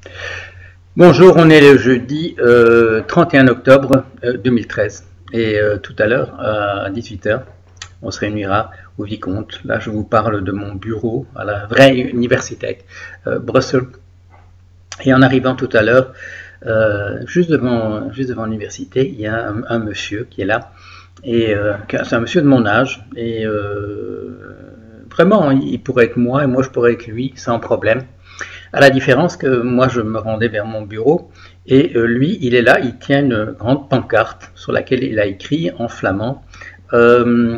Bonjour, on est le jeudi 31 octobre 2013 et tout à l'heure à 18 heures, on se réunira au Vicomte. Là je vous parle de mon bureau à la vraie université Bruxelles. Et en arrivant tout à l'heure, juste devant l'université, il y a un monsieur qui est là et c'est un monsieur de mon âge et vraiment il pourrait être moi et moi je pourrais être lui sans problème. À la différence que moi, je me rendais vers mon bureau et lui, il est là, il tient une grande pancarte sur laquelle il a écrit en flamand euh,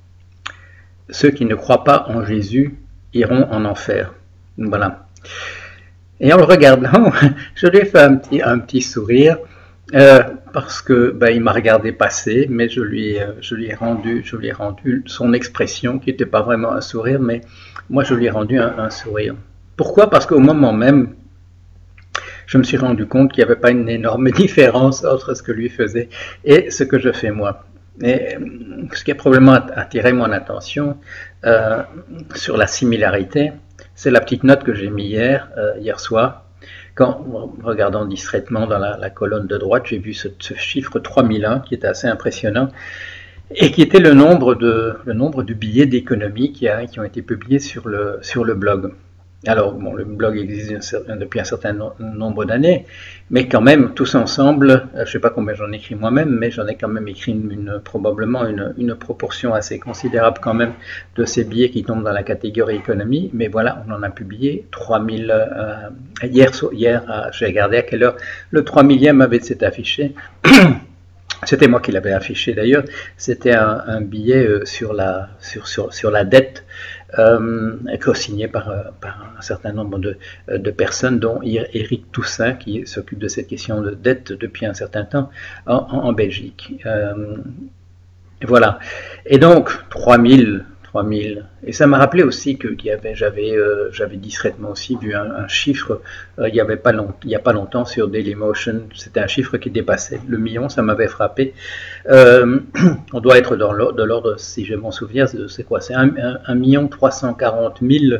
ceux qui ne croient pas en Jésus iront en enfer. Voilà. Et en le regardant, je lui ai fait un petit sourire parce que il m'a regardé passer, mais je lui ai rendu son expression qui n'était pas vraiment un sourire, mais moi je lui ai rendu un sourire. Pourquoi? Parce qu'au moment même, je me suis rendu compte qu'il n'y avait pas une énorme différence entre ce que lui faisait et ce que je fais moi. Et ce qui a probablement attiré mon attention euh, sur la similarité, c'est la petite note que j'ai mise hier soir. Quand, regardant distraitement dans la colonne de droite, j'ai vu ce chiffre 3001 qui était assez impressionnant et qui était le nombre de billets d'économie qui ont été publiés sur le blog. Alors, bon, le blog existe depuis un certain nombre d'années, mais quand même, tous ensemble, je ne sais pas combien j'en écris moi-même, mais j'en ai quand même écrit probablement une proportion assez considérable quand même de ces billets qui tombent dans la catégorie économie. Mais voilà, on en a publié 3000 hier, j'ai regardé à quelle heure le 3000e avait été affiché. C'était moi qui l'avais affiché d'ailleurs. C'était un billet sur la dette co-signé par un certain nombre de personnes, dont Éric Toussaint, qui s'occupe de cette question de dette depuis un certain temps en Belgique. Voilà. Et donc, 3000. Et ça m'a rappelé aussi que j'avais distraitement aussi vu un chiffre il n'y a pas longtemps sur Dailymotion. C'était un chiffre qui dépassait le million, ça m'avait frappé. Euh, on doit être de l'ordre, si je m'en souviens, c'est quoi? C'est 1 340 000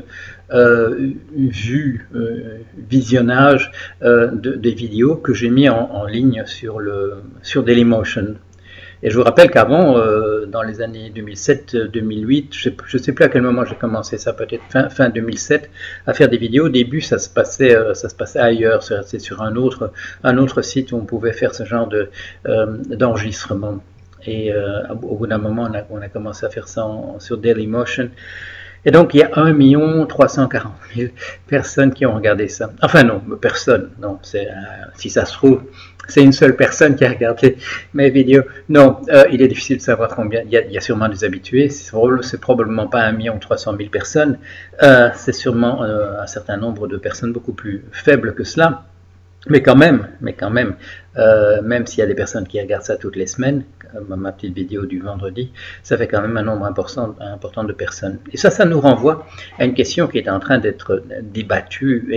vues, visionnages des vidéos que j'ai mis en ligne sur Dailymotion. Et je vous rappelle qu'avant, dans les années 2007-2008, je ne sais plus à quel moment j'ai commencé ça, peut-être fin 2007, à faire des vidéos. Au début, ça se passait ailleurs, c'est sur un autre site où on pouvait faire ce genre d'enregistrement. Et au bout d'un moment, on a commencé à faire ça sur Dailymotion. Et donc, il y a 1 340 000 personnes qui ont regardé ça. Enfin, non, personne. Non, si ça se trouve, c'est une seule personne qui a regardé mes vidéos. Non, il est difficile de savoir combien. Il y a sûrement des habitués. C'est probablement pas 1 300 000 personnes. C'est sûrement un certain nombre de personnes beaucoup plus faibles que cela. Mais quand même, même s'il y a des personnes qui regardent ça toutes les semaines, comme ma petite vidéo du vendredi, ça fait quand même un nombre important de personnes. Et ça nous renvoie à une question qui est en train d'être débattue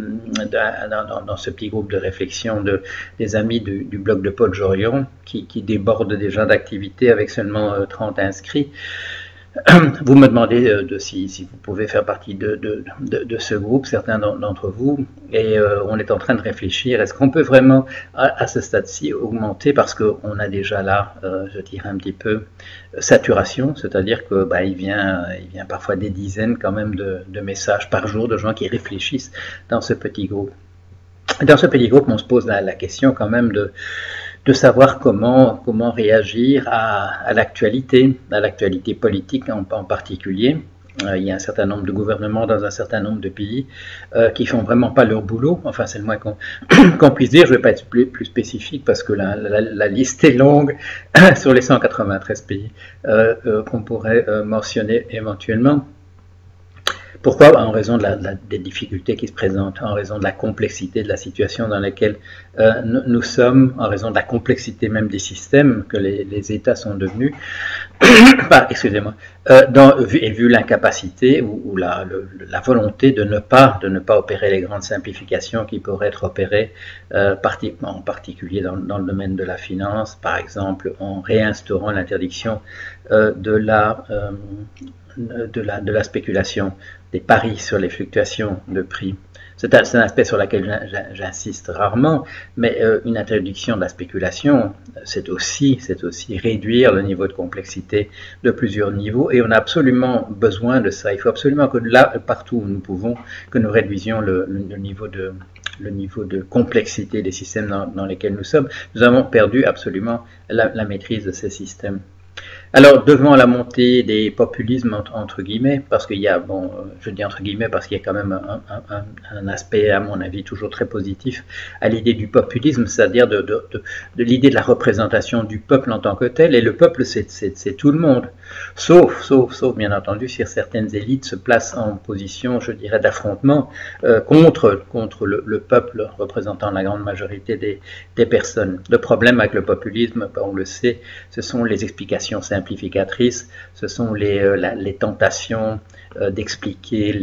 dans ce petit groupe de réflexion des amis du blog de Paul Jorion, qui déborde déjà d'activités avec seulement 30 inscrits. Vous me demandez si vous pouvez faire partie de ce groupe, certains d'entre vous, et on est en train de réfléchir, est-ce qu'on peut vraiment à ce stade-ci augmenter, parce qu'on a déjà là, je dirais un petit peu, saturation, c'est-à-dire que il vient parfois des dizaines quand même de messages par jour de gens qui réfléchissent dans ce petit groupe. Dans ce petit groupe, on se pose la question quand même de savoir comment réagir à l'actualité politique en particulier. Il y a un certain nombre de gouvernements dans un certain nombre de pays qui font vraiment pas leur boulot. Enfin, c'est le moins qu'on puisse dire. Je ne vais pas être plus spécifique parce que la liste est longue sur les 193 pays qu'on pourrait mentionner éventuellement. Pourquoi? En raison des difficultés qui se présentent, en raison de la complexité de la situation dans laquelle nous sommes, en raison de la complexité même des systèmes que les États sont devenus, excusez-moi, et vu l'incapacité ou la volonté de ne pas opérer les grandes simplifications qui pourraient être opérées, en particulier dans le domaine de la finance, par exemple en réinstaurant l'interdiction de la spéculation, des paris sur les fluctuations de prix. c'est un aspect sur lequel j'insiste rarement, mais une introduction de la spéculation, c'est aussi réduire le niveau de complexité de plusieurs niveaux, et on a absolument besoin de ça. Il faut absolument que là, partout où nous pouvons, que nous réduisions le niveau de complexité des systèmes dans lesquels nous sommes. Nous avons perdu absolument la maîtrise de ces systèmes. Alors, devant la montée des populismes, entre guillemets, parce qu'il y a, bon, je dis entre guillemets parce qu'il y a quand même un aspect, à mon avis, toujours très positif à l'idée du populisme, c'est-à-dire de l'idée de la représentation du peuple en tant que tel, et le peuple, c'est tout le monde, sauf, bien entendu, si certaines élites se placent en position, je dirais, d'affrontement contre le peuple représentant la grande majorité des personnes. Le problème avec le populisme, on le sait, ce sont les explications simplificatrices, ce sont les tentations d'expliquer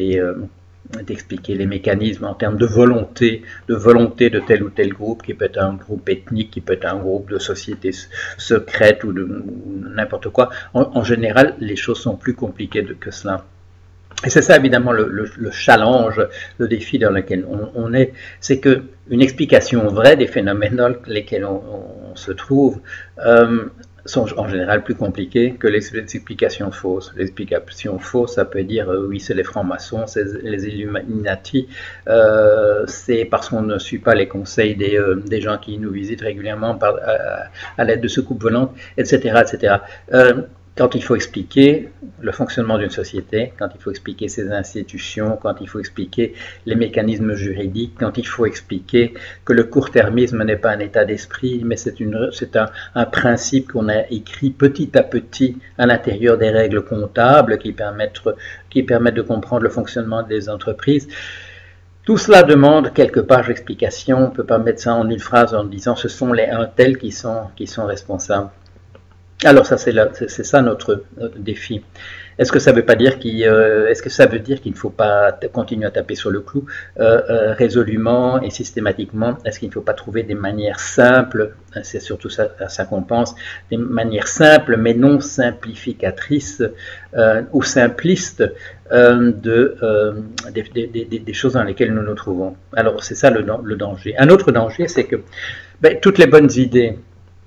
les mécanismes en termes de volonté de tel ou tel groupe, qui peut être un groupe ethnique, qui peut être un groupe de société secrète ou n'importe quoi. En général, les choses sont plus compliquées que cela. Et c'est ça évidemment le challenge, le défi dans lequel on est, c'est qu'une explication vraie des phénomènes dans lesquels on se trouve sont en général plus compliquées que les explications fausses. L'explication fausse, ça peut dire oui, c'est les francs-maçons, c'est les Illuminati, c'est parce qu'on ne suit pas les conseils des gens qui nous visitent régulièrement à l'aide de soucoupes volantes, etc. etc. Quand il faut expliquer le fonctionnement d'une société, quand il faut expliquer ses institutions, quand il faut expliquer les mécanismes juridiques, quand il faut expliquer que le court-termisme n'est pas un état d'esprit, mais c'est un principe qu'on a écrit petit à petit à l'intérieur des règles comptables qui permettent de comprendre le fonctionnement des entreprises. Tout cela demande quelques pages d'explication. On ne peut pas mettre ça en une phrase en disant ce sont les intels qui sont responsables. Alors ça c'est ça notre défi. Est-ce que ça veut dire qu'il ne faut pas continuer à taper sur le clou résolument et systématiquement? Est-ce qu'il ne faut pas trouver des manières simples, c'est surtout ça qu'on pense, des manières simples mais non simplificatrices ou simplistes des choses dans lesquelles nous nous trouvons? Alors c'est ça le danger. Un autre danger, c'est que toutes les bonnes idées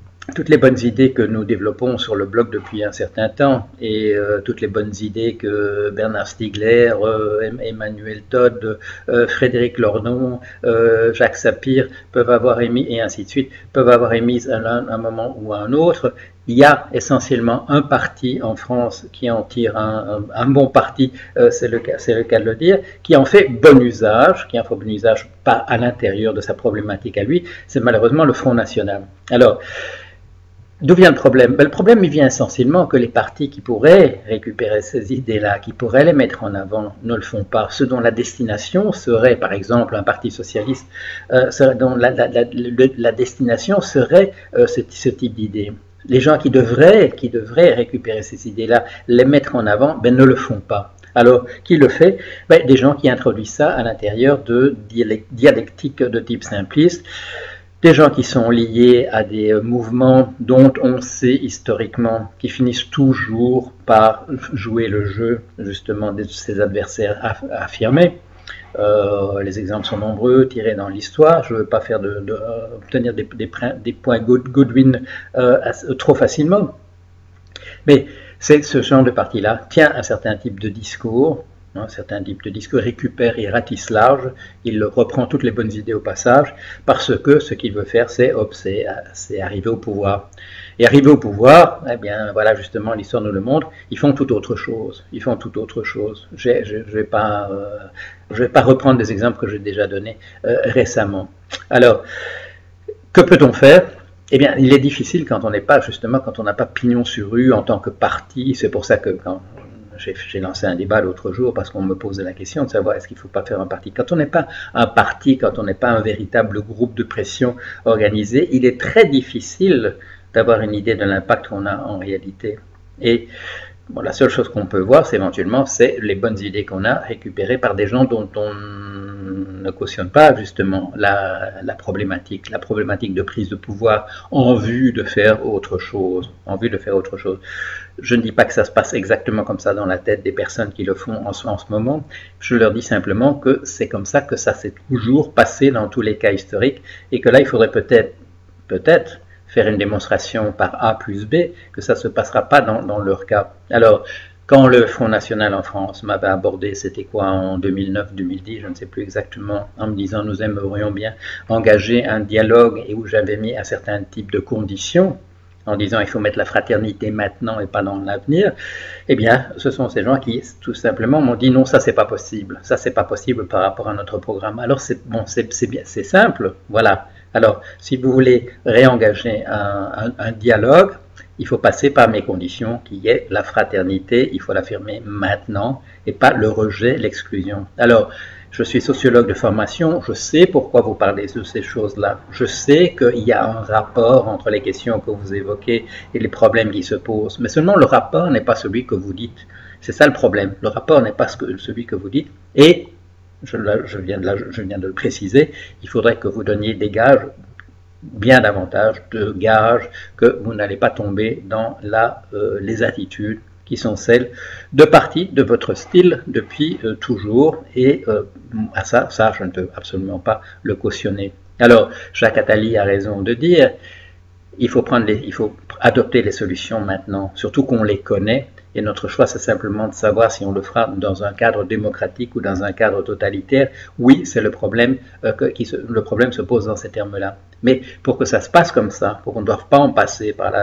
que nous développons sur le blog depuis un certain temps, et toutes les bonnes idées que Bernard Stiegler, Emmanuel Todd, Frédéric Lordon, Jacques Sapir peuvent avoir émis, et ainsi de suite, peuvent avoir émises à un moment ou à un autre, il y a essentiellement un parti en France qui en tire un bon parti, c'est le cas de le dire, qui en fait bon usage, pas à l'intérieur de sa problématique à lui, c'est malheureusement le Front National. Alors, d'où vient le problème? Le problème, il vient essentiellement que les partis qui pourraient récupérer ces idées-là, qui pourraient les mettre en avant, ne le font pas. Ceux dont la destination serait, par exemple, un parti socialiste, dont la destination serait ce type d'idées. Les gens qui devraient récupérer ces idées-là, les mettre en avant, ne le font pas. Alors, qui le fait? Des gens qui introduisent ça à l'intérieur de dialectiques de type simpliste, des gens qui sont liés à des mouvements dont on sait historiquement qu'ils finissent toujours par jouer le jeu justement de ses adversaires affirmés. Les exemples sont nombreux, tirés dans l'histoire. Je ne veux pas faire obtenir des points Goodwin trop facilement. Mais ce genre de parti-là tient un certain type de discours, récupère et ratisse large, il reprend toutes les bonnes idées au passage, parce que ce qu'il veut faire, c'est arriver au pouvoir. Et arriver au pouvoir, eh bien, voilà, justement, l'histoire nous le montre, ils font tout autre chose. Je ne vais pas reprendre des exemples que j'ai déjà donnés récemment. Alors, que peut-on faire? Eh bien, il est difficile quand on n'a pas pignon sur rue en tant que parti. C'est pour ça que quand j'ai lancé un débat l'autre jour parce qu'on me posait la question de savoir est-ce qu'il ne faut pas faire un parti. Quand on n'est pas un parti, quand on n'est pas un véritable groupe de pression organisé, il est très difficile d'avoir une idée de l'impact qu'on a en réalité. Et Bon, la seule chose qu'on peut voir, c'est éventuellement, c'est les bonnes idées qu'on a récupérées par des gens dont on ne cautionne pas justement la problématique de prise de pouvoir en vue de faire autre chose, Je ne dis pas que ça se passe exactement comme ça dans la tête des personnes qui le font en ce moment. Je leur dis simplement que c'est comme ça que ça s'est toujours passé dans tous les cas historiques et que là, il faudrait peut-être faire une démonstration par A plus B, que ça ne se passera pas dans leur cas. Alors, quand le Front National en France m'avait abordé, c'était quoi, en 2009-2010, je ne sais plus exactement, en me disant nous aimerions bien engager un dialogue et où j'avais mis un certain type de conditions, en disant il faut mettre la fraternité maintenant et pas dans l'avenir, eh bien, ce sont ces gens qui tout simplement m'ont dit non, ça c'est pas possible, par rapport à notre programme. Alors c'est bon, c'est simple, voilà. Alors, si vous voulez réengager un dialogue, il faut passer par mes conditions, qui est la fraternité, il faut l'affirmer maintenant, et pas le rejet, l'exclusion. Alors, je suis sociologue de formation, je sais pourquoi vous parlez de ces choses-là. Je sais qu'il y a un rapport entre les questions que vous évoquez et les problèmes qui se posent, mais seulement le rapport n'est pas celui que vous dites. C'est ça le problème. Le rapport n'est pas celui que vous dites, et je viens de le préciser, il faudrait que vous donniez des gages, bien davantage de gages, que vous n'allez pas tomber dans les attitudes qui sont celles de partie de votre style depuis toujours, et à ça, je ne peux absolument pas le cautionner. Alors, Jacques Attali a raison de dire, il faut adopter les solutions maintenant, surtout qu'on les connaît, et notre choix, c'est simplement de savoir si on le fera dans un cadre démocratique ou dans un cadre totalitaire. Oui, c'est le problème, le problème se pose dans ces termes-là. Mais pour que ça se passe comme ça, pour qu'on ne doive pas en passer par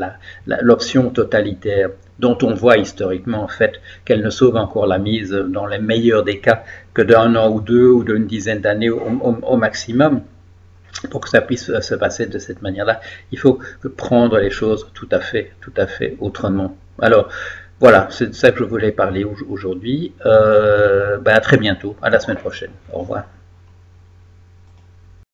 l'option totalitaire, dont on voit historiquement en fait qu'elle ne sauve encore la mise dans les meilleurs des cas que d'un an ou deux ou d'une dizaine d'années au maximum, pour que ça puisse se passer de cette manière-là, il faut prendre les choses tout à fait autrement. Alors, voilà, c'est de ça que je voulais parler aujourd'hui. À très bientôt, à la semaine prochaine. Au revoir.